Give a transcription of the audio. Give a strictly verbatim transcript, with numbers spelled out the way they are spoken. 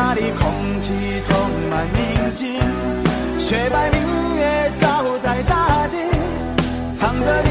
那里空气充满宁静，雪白明月照在大地，唱着。